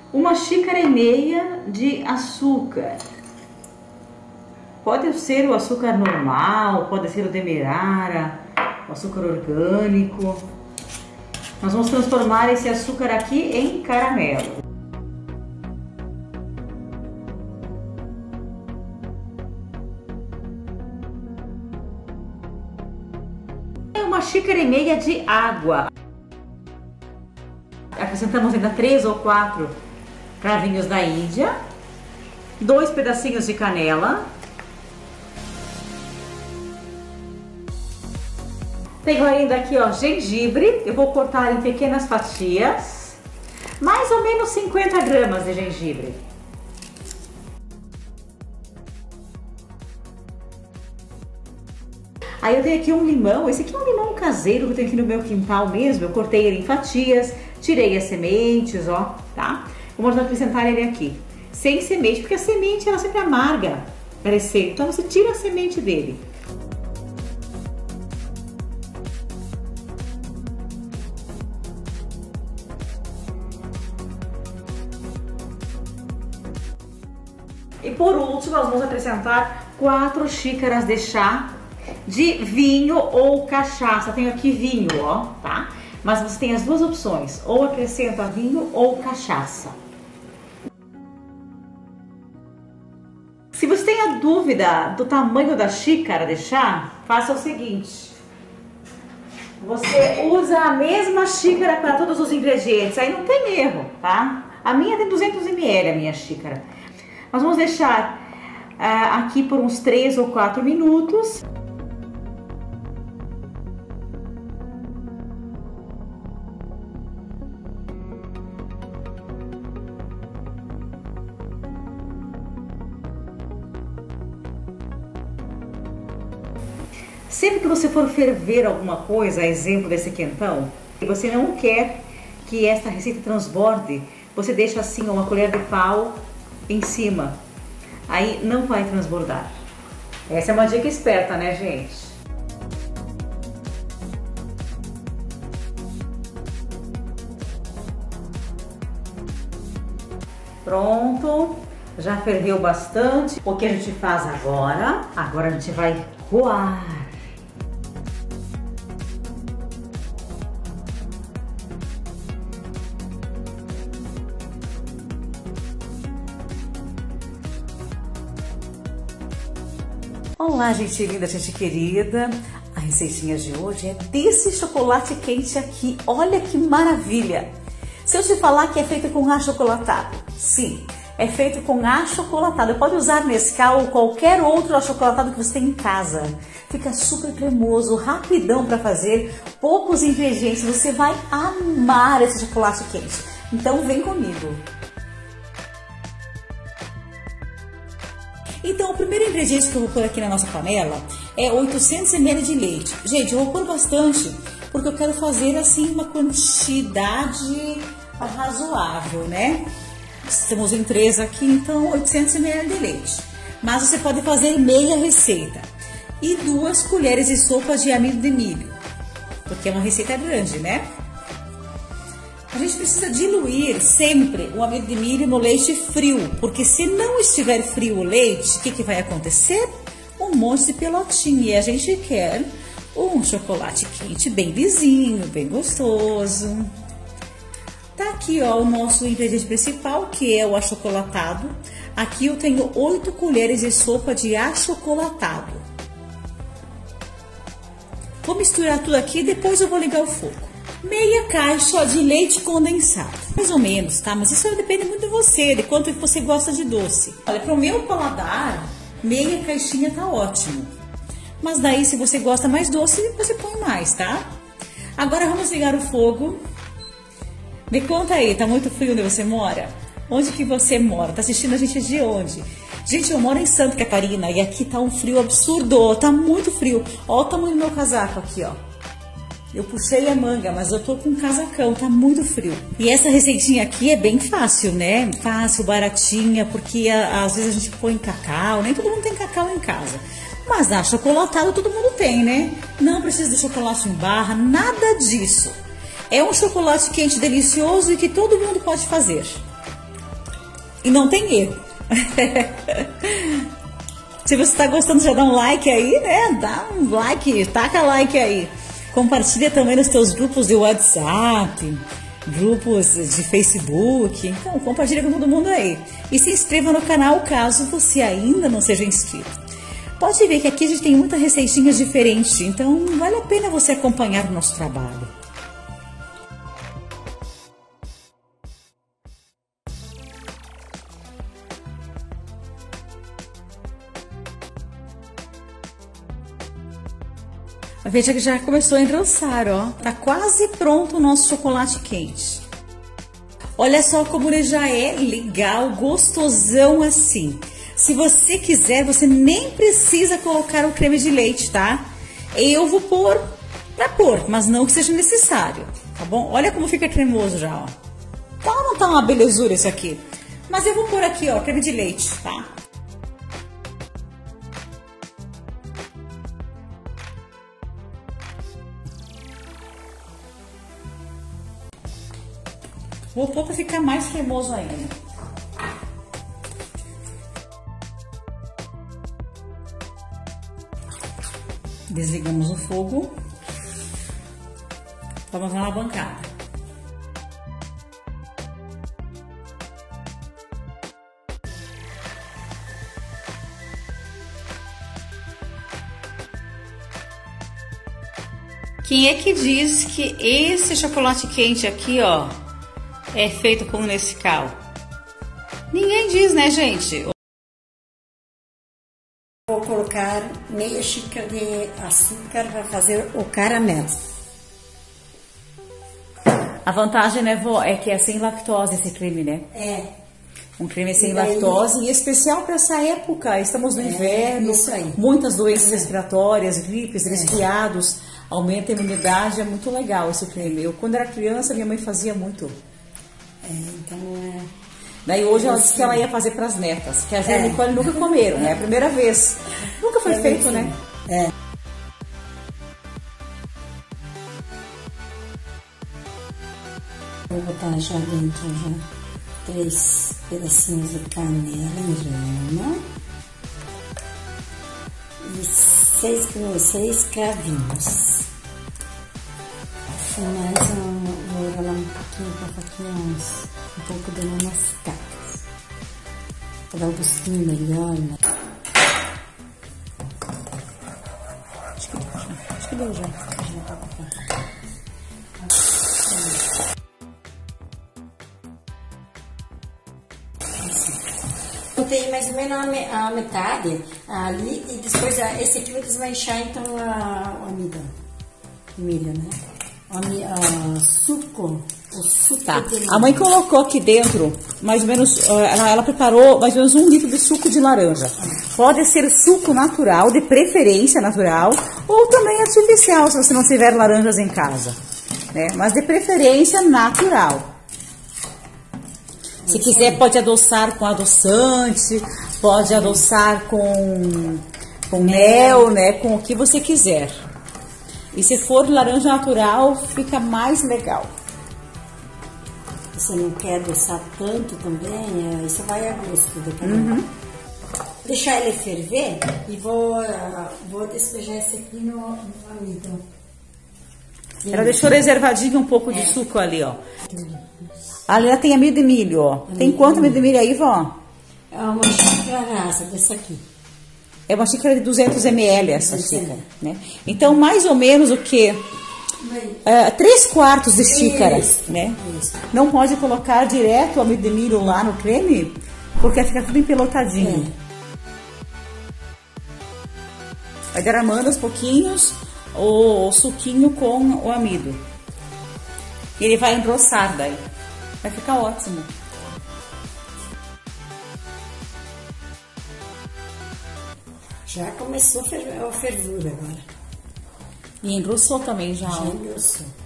1,5 xícaras de açúcar. Pode ser o açúcar normal, pode ser o demerara, o açúcar orgânico. Nós vamos transformar esse açúcar aqui em caramelo. 1,5 xícaras de água. Acrescentamos ainda 3 ou 4 cravinhos da Índia, 2 pedacinhos de canela. Tenho ainda aqui, ó, gengibre. Eu vou cortar em pequenas fatias, mais ou menos 50 gramas de gengibre. Aí eu tenho aqui um limão. Esse aqui é um limão caseiro que eu tenho aqui no meu quintal mesmo. Eu cortei ele em fatias, tirei as sementes, ó, tá? Vamos acrescentar ele aqui, sem semente, porque a semente ela sempre amarga a receita. Então você tira a semente dele. E por último, nós vamos acrescentar 4 xícaras de chá de vinho ou cachaça. Tenho aqui vinho, ó, tá? Mas você tem as duas opções, ou acrescenta vinho ou cachaça. Se você tem a dúvida do tamanho da xícara de chá, faça o seguinte. Você usa a mesma xícara para todos os ingredientes, aí não tem erro, tá? A minha tem 200 ml, a minha xícara. Nós vamos deixar aqui por uns 3 ou 4 minutos. Sempre que você for ferver alguma coisa, exemplo desse quentão, e você não quer que esta receita transborde, você deixa assim uma colher de pau em cima. Aí não vai transbordar. Essa é uma dica esperta, né, gente? Pronto, já ferveu bastante. O que a gente faz agora? Agora a gente vai coar. Olá, gente linda, gente querida. A receitinha de hoje é desse chocolate quente aqui. Olha que maravilha! Se eu te falar que é feito com achocolatado, sim, é feito com achocolatado. Pode usar Nescau ou qualquer outro achocolatado que você tem em casa. Fica super cremoso, rapidão para fazer, poucos ingredientes. Você vai amar esse chocolate quente. Então vem comigo. Então, o primeiro ingrediente que eu vou pôr aqui na nossa panela é 800 ml de leite. Gente, eu vou pôr bastante, porque eu quero fazer assim uma quantidade razoável, né? Estamos em 3 aqui, então 800 ml de leite. Mas você pode fazer meia receita. E 2 colheres de sopa de amido de milho, porque é uma receita grande, né? A gente precisa diluir sempre o amido de milho no leite frio, porque se não estiver frio o leite, o que vai acontecer? Um monte de pelotinha, e a gente quer um chocolate quente bem lisinho, bem gostoso. Tá aqui, ó, o nosso ingrediente principal, que é o achocolatado. Aqui eu tenho 8 colheres de sopa de achocolatado. Vou misturar tudo aqui e depois eu vou ligar o fogo. Meia caixa de leite condensado, mais ou menos, tá? Mas isso depende muito de você, de quanto você gosta de doce. Olha, para o meu paladar, meia caixinha tá ótimo. Mas daí, se você gosta mais doce, você põe mais, tá? Agora vamos ligar o fogo. Me conta aí, tá muito frio onde você mora? Onde que você mora? Tá assistindo a gente de onde? Gente, eu moro em Santa Catarina e aqui tá um frio absurdo, tá muito frio. Ó o tamanho do meu casaco aqui, ó. Eu puxei a manga, mas eu tô com um casacão, tá muito frio. E essa receitinha aqui é bem fácil, né? Fácil, baratinha, porque às vezes a gente põe cacau, nem todo mundo tem cacau em casa. Mas achocolatado todo mundo tem, né? Não precisa de chocolate em barra, nada disso. É um chocolate quente delicioso e que todo mundo pode fazer. E não tem erro. Se você está gostando, já dá um like aí, né? Dá um like, taca like aí. Compartilha também nos teus grupos de WhatsApp, grupos de Facebook. Então, compartilha com todo mundo aí. E se inscreva no canal caso você ainda não seja inscrito. Pode ver que aqui a gente tem muitas receitinhas diferentes, então vale a pena você acompanhar o nosso trabalho. Veja que já começou a engrossar, ó. Tá quase pronto o nosso chocolate quente. Olha só como ele já é legal, gostosão assim. Se você quiser, você nem precisa colocar o creme de leite, tá? Eu vou pôr pra pôr, mas não que seja necessário, tá bom? Olha como fica cremoso já, ó. Tá ou não tá uma belezura isso aqui? Mas eu vou pôr aqui, ó, creme de leite, tá? Vou pôr para ficar mais cremoso ainda. Desligamos o fogo. Vamos lá na bancada. Quem é que diz que esse chocolate quente aqui, ó, é feito com Nescau? Ninguém diz, né, gente? Vou colocar meia xícara de açúcar para fazer o caramelo. A vantagem, né, vó, é que é sem lactose esse creme, né? É. Um creme sem lactose e especial para essa época. Estamos no inverno, isso aí. Muitas doenças respiratórias, gripes, resfriados, aumenta a imunidade, é muito legal esse creme. Eu, quando era criança, minha mãe fazia muito. Então Daí hoje ela disse que ela ia fazer para as netas, que a Jana e a Nicole nunca comeram, né? É a primeira vez. Nunca foi feito, né? É. Vou botar já dentro já 3 pedacinhos de canela em grama e 6 cravinhos. E mais vou ralar um pouquinho com a faquinha, um pouco de moscada, para dar um gostinho melhor, né? Acho que deu já. Botei mais ou menos a metade ali e depois esse aqui vai desmanchar então o almidão, milho, né? O suco Tá. de A mãe colocou aqui dentro, mais ou menos, ela preparou mais ou menos 1 litro de suco de laranja. Pode ser suco natural, de preferência natural, ou também artificial, se você não tiver laranjas em casa, né? Mas de preferência natural. Se quiser, pode adoçar com adoçante, pode adoçar com mel, né? Com o que você quiser. E se for laranja natural, fica mais legal. Você não quer adoçar tanto também, isso vai a gosto do canal. Deixar ele ferver e vou despejar esse aqui no amido. Ela deixou reservadinho um pouco de suco ali, ó. Ali ela tem amido de milho, ó. Tem quanto amido de milho aí, vó? É uma xícara rasa dessa aqui. É uma xícara de 200 ml essa xícara, né? Então, mais ou menos o quê? 3/4 de xícara, né? Isso. Não pode colocar direto o amido de milho lá no creme, porque fica tudo empelotadinho. Vai derramando aos pouquinhos o suquinho com o amido. E ele vai engrossar daí. Vai ficar ótimo. Já começou a fervura agora. E engrossou também já. Já engrossou.